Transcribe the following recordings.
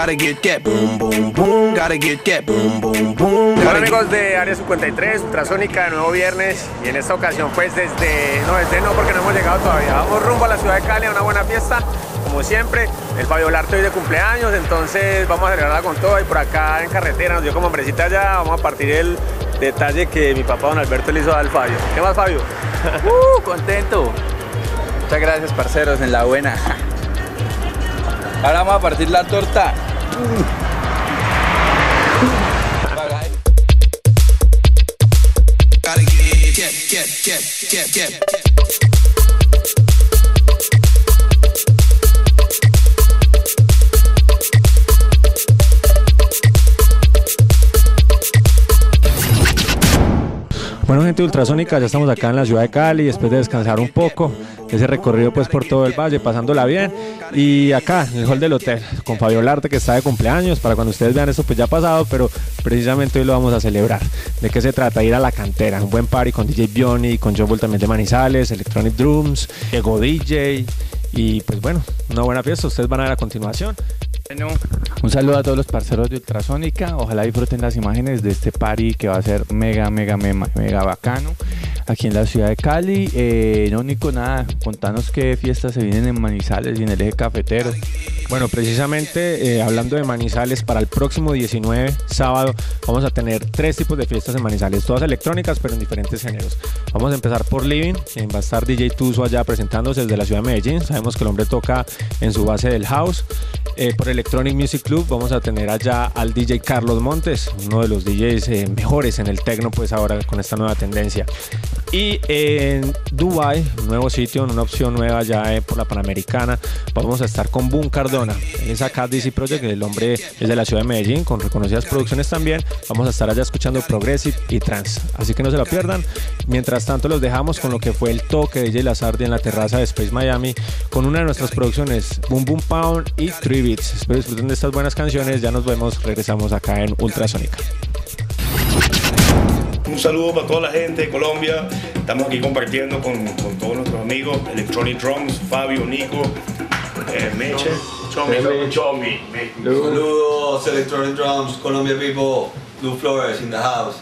Gotta get that boom, boom, boom. Gotta get that boom, boom, boom. Hola amigos de Área 53, Ultrasónica, nuevo viernes. Y en esta ocasión pues desde no porque no hemos llegado todavía. Vamos rumbo a la ciudad de Cali a una buena fiesta. Como siempre, el Fabio Olarte hoy de cumpleaños, entonces vamos a celebrarla con todo. Y por acá en carretera nos dio como hombrecita ya. Vamos a partir el detalle que mi papá don Alberto le hizo al Fabio. ¿Qué más, Fabio? Contento. Muchas gracias, parceros, en la buena. Ahora vamos a partir la torta. Gotta get. Bueno, gente de Ultrasónica, ya estamos acá en la ciudad de Cali después de descansar un poco, ese recorrido pues por todo el valle, pasándola bien, y acá en el hall del hotel con Fabio Olarte, que está de cumpleaños. Para cuando ustedes vean esto pues ya ha pasado, pero precisamente hoy lo vamos a celebrar. ¿De qué se trata? Ir a la cantera, un buen party con DJ Bioni, con John Bull también de Manizales, Electronic Drums, Ego DJ, y pues bueno, una buena fiesta, ustedes van a ver a continuación. Bueno, un saludo a todos los parceros de Ultrasónica. Ojalá disfruten las imágenes de este party que va a ser mega bacano aquí en la ciudad de Cali. No, Nico, nada, contanos qué fiestas se vienen en Manizales y en el eje cafetero. Bueno, precisamente hablando de Manizales, para el próximo 19, sábado, vamos a tener 3 tipos de fiestas en Manizales, todas electrónicas pero en diferentes géneros. Vamos a empezar por Living, va a estar DJ Tuzo allá presentándose desde la ciudad de Medellín. Sabemos que el hombre toca en su base del house. Por Electronic Music Club vamos a tener allá al DJ Carlos Montes, uno de los DJs mejores en el techno pues ahora con esta nueva tendencia. Y en Dubai, un nuevo sitio, una opción nueva ya por la Panamericana, vamos a estar con Boom Cardona. Él es acá DC Project, el hombre es de la ciudad de Medellín, con reconocidas producciones también. Vamos a estar allá escuchando Progressive y Trance, así que no se lo pierdan. Mientras tanto los dejamos con lo que fue el toque de DJ Lazardi en la terraza de Space Miami, con una de nuestras producciones, Boom Boom Pound y 3 Beats. Espero disfruten de estas buenas canciones, ya nos vemos, regresamos acá en Ultrasónica. Un saludo para toda la gente de Colombia. Estamos aquí compartiendo con todos nuestros amigos, Electronic Drums, Fabio, Nico, Meche, Chomi. Saludos, Electronic Drums, Colombia people, Blue Flores in the house.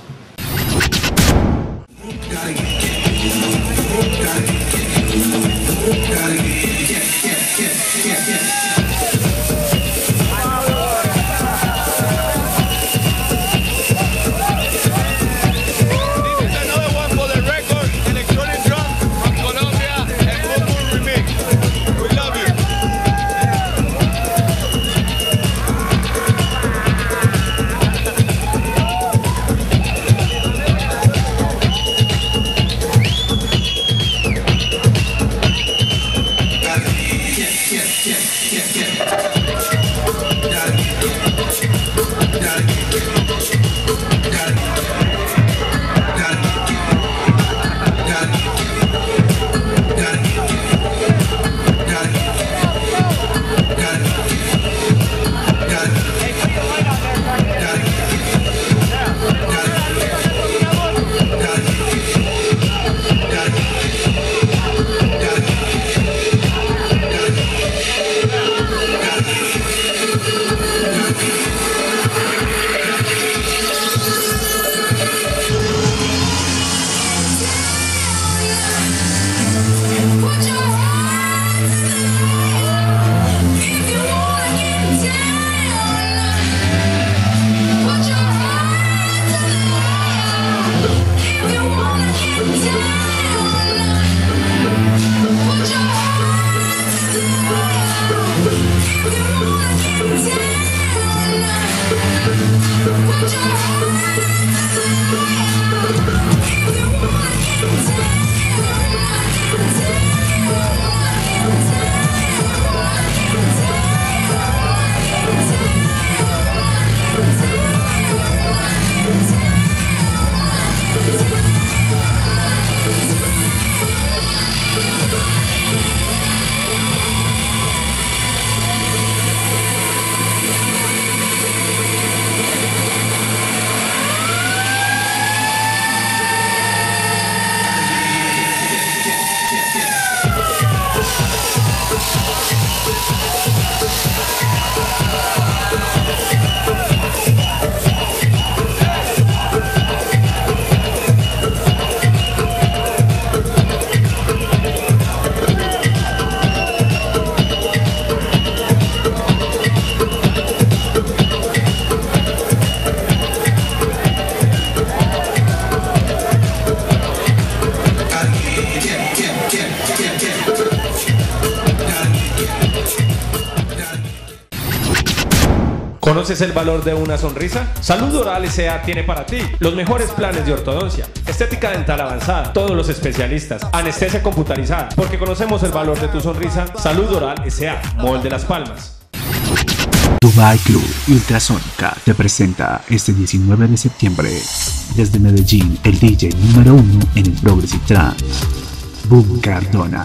¿Conoces el valor de una sonrisa? Salud Oral S.A. tiene para ti los mejores planes de ortodoncia, estética dental avanzada, todos los especialistas, anestesia computarizada. Porque conocemos el valor de tu sonrisa, Salud Oral S.A. Mall de Las Palmas. Dubai Club Ultrasónica te presenta este 19 de septiembre desde Medellín el DJ número 1 en el Progressive Trance, Boom Cardona.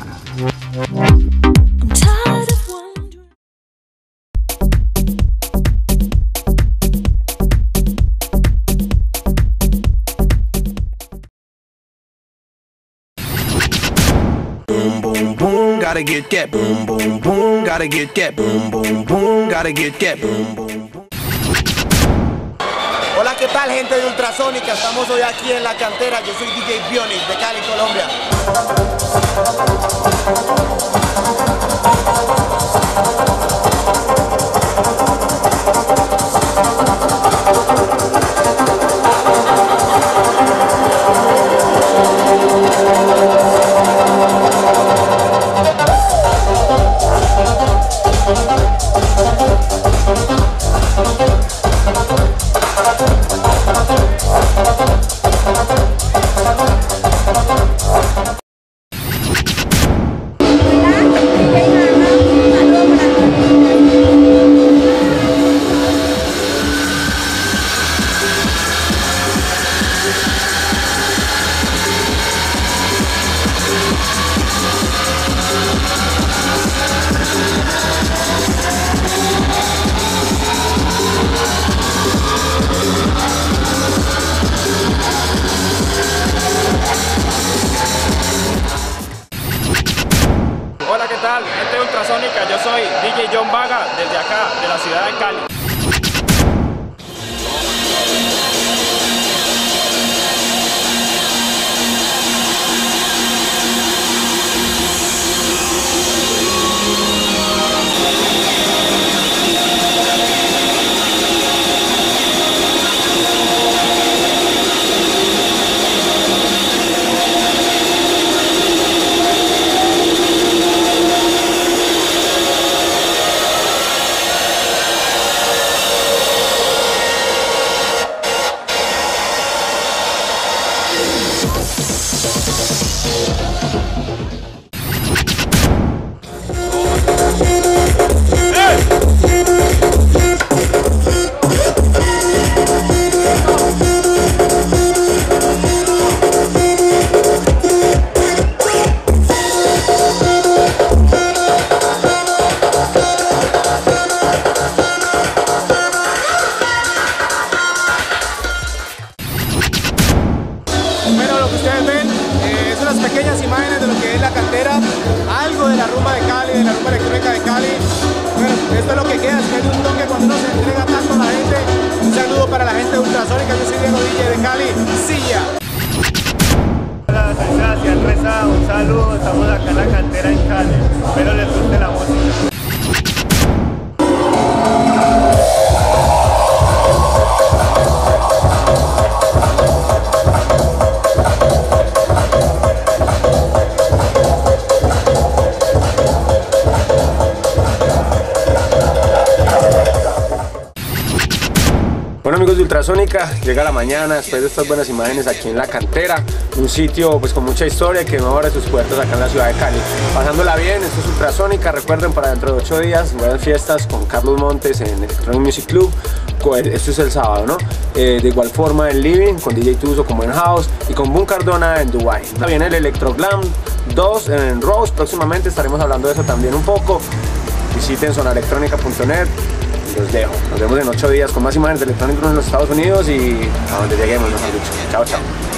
Boom, boom, boom, gotta get that boom, boom, boom, gotta get that boom, boom, boom, gotta get that boom, boom, boom. Hola, ¿qué tal, gente de Ultrasónica? Estamos hoy aquí en la cantera. Yo soy DJ Bionic de Cali, Colombia. Hola, ¿qué tal? Gente de Ultrasónica, yo soy DJ John Vaga desde acá, de la ciudad de Cali. Bueno, lo que ustedes ven son las pequeñas imágenes de lo que es la cantera, algo de la rumba de Cali, de la rumba electrónica de Cali. Bueno, esto es lo que queda, es que hay un toque cuando uno se entrega tanto a la gente. Un saludo para la gente de Ultrasónica, yo soy Diego DJ de Cali, Silla. Hola, soy Sebastián Reza, un saludo, estamos acá en la cantera en Cali, espero les guste la música. Bueno, amigos de Ultrasónica, llega la mañana después de estas buenas imágenes aquí en la cantera, un sitio pues con mucha historia que no abre sus puertas acá en la ciudad de Cali. Pasándola bien, esto es Ultrasónica, recuerden para dentro de 8 días, buenas fiestas con Carlos Montes en Electronic Music Club, esto es el sábado, ¿no? De igual forma en Living, con DJ Tuzo como en House y con Boom Cardona en Dubai. También el Electro Glam 2 en Rose, próximamente estaremos hablando de eso también un poco. Visiten zonaelectronica.net. Los dejo. Nos vemos en 8 días con más imágenes de electrónica en los Estados Unidos y a donde lleguemos, mejor dicho. Chao, chao.